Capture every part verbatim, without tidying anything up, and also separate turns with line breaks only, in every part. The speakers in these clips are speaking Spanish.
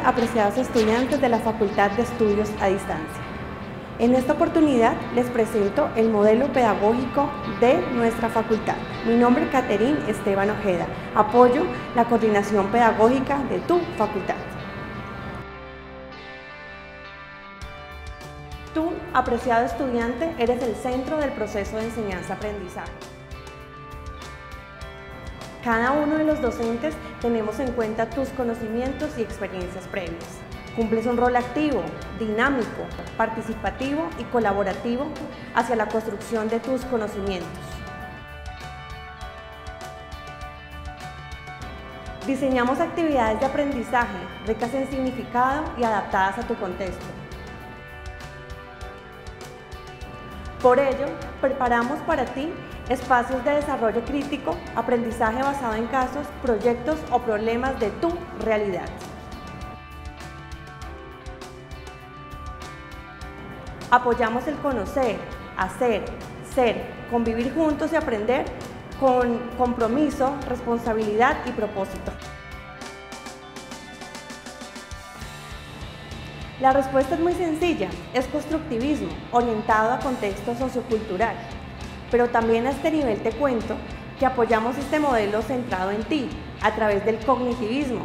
apreciados estudiantes de la Facultad de Estudios a Distancia. En esta oportunidad les presento el modelo pedagógico de nuestra facultad. Mi nombre es Caterín Esteban Ojeda. Apoyo la coordinación pedagógica de tu facultad. Tú, apreciado estudiante, eres el centro del proceso de enseñanza-aprendizaje. Cada uno de los docentes tenemos en cuenta tus conocimientos y experiencias previas. Cumples un rol activo, dinámico, participativo y colaborativo hacia la construcción de tus conocimientos. Diseñamos actividades de aprendizaje ricas en significado y adaptadas a tu contexto. Por ello, preparamos para ti espacios de desarrollo crítico, aprendizaje basado en casos, proyectos o problemas de tu realidad. Apoyamos el conocer, hacer, ser, convivir juntos y aprender con compromiso, responsabilidad y propósito. La respuesta es muy sencilla, es constructivismo, orientado a contexto sociocultural. Pero también a este nivel te cuento que apoyamos este modelo centrado en ti, a través del cognitivismo.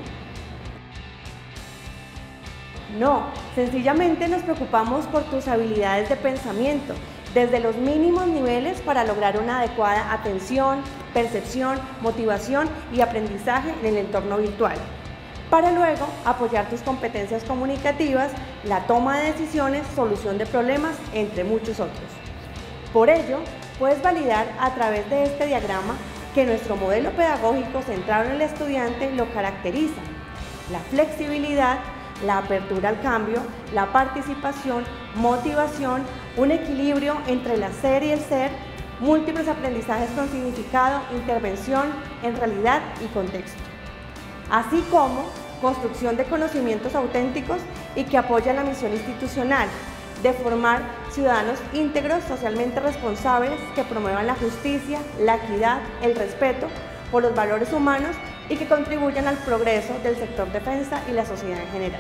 No, sencillamente nos preocupamos por tus habilidades de pensamiento, desde los mínimos niveles para lograr una adecuada atención, percepción, motivación y aprendizaje en el entorno virtual, para luego apoyar tus competencias comunicativas, la toma de decisiones, solución de problemas, entre muchos otros. Por ello, puedes validar a través de este diagrama que nuestro modelo pedagógico centrado en el estudiante lo caracteriza la flexibilidad, la apertura al cambio, la participación, motivación, un equilibrio entre el hacer y el ser, múltiples aprendizajes con significado, intervención en realidad y contexto, así como construcción de conocimientos auténticos y que apoya la misión institucional de formar ciudadanos íntegros, socialmente responsables, que promuevan la justicia, la equidad, el respeto por los valores humanos y que contribuyan al progreso del sector defensa y la sociedad en general.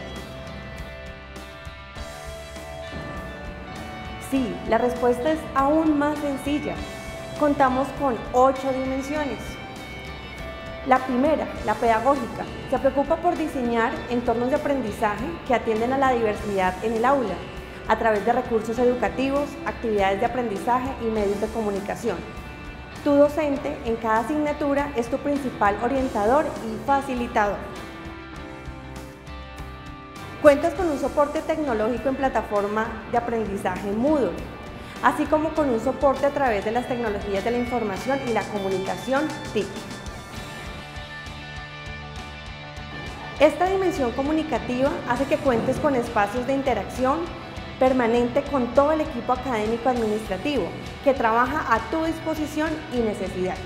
Sí, la respuesta es aún más sencilla. Contamos con ocho dimensiones. La primera, la pedagógica, se preocupa por diseñar entornos de aprendizaje que atienden a la diversidad en el aula, a través de recursos educativos, actividades de aprendizaje y medios de comunicación. Tu docente en cada asignatura es tu principal orientador y facilitador. Cuentas con un soporte tecnológico en plataforma de aprendizaje Moodle, así como con un soporte a través de las tecnologías de la información y la comunicación T I C. Esta dimensión comunicativa hace que cuentes con espacios de interacción permanente con todo el equipo académico administrativo que trabaja a tu disposición y necesidades.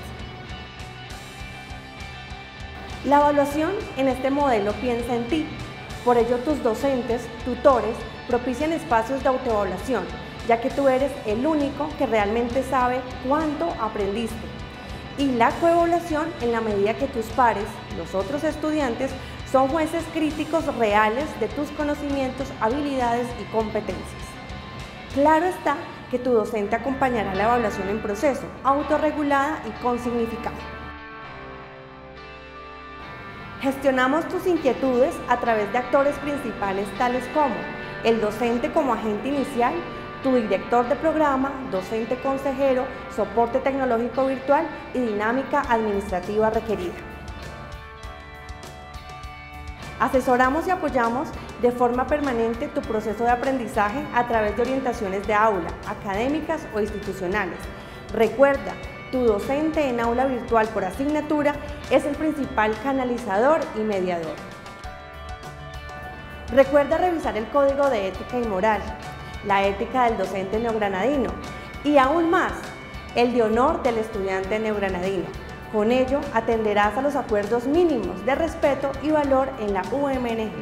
La evaluación en este modelo piensa en ti, por ello tus docentes, tutores, propician espacios de autoevaluación, ya que tú eres el único que realmente sabe cuánto aprendiste, y la coevaluación en la medida que tus pares, los otros estudiantes, son jueces críticos reales de tus conocimientos, habilidades y competencias. Claro está que tu docente acompañará la evaluación en proceso, autorregulada y con significado. Gestionamos tus inquietudes a través de actores principales tales como el docente como agente inicial, tu director de programa, docente consejero, soporte tecnológico virtual y dinámica administrativa requerida. Asesoramos y apoyamos de forma permanente tu proceso de aprendizaje a través de orientaciones de aula, académicas o institucionales. Recuerda, tu docente en aula virtual por asignatura es el principal canalizador y mediador. Recuerda revisar el Código de Ética y Moral, la ética del docente neogranadino y aún más, el de honor del estudiante neogranadino. Con ello, atenderás a los acuerdos mínimos de respeto y valor en la U M N G.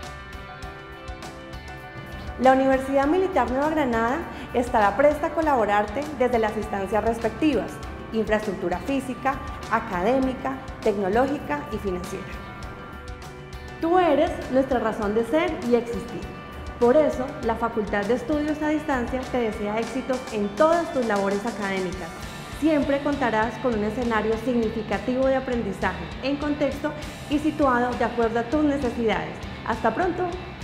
La Universidad Militar Nueva Granada estará presta a colaborarte desde las instancias respectivas, infraestructura física, académica, tecnológica y financiera. Tú eres nuestra razón de ser y existir. Por eso, la Facultad de Estudios a Distancia te desea éxitos en todas tus labores académicas. Siempre contarás con un escenario significativo de aprendizaje, en contexto y situado de acuerdo a tus necesidades. ¡Hasta pronto!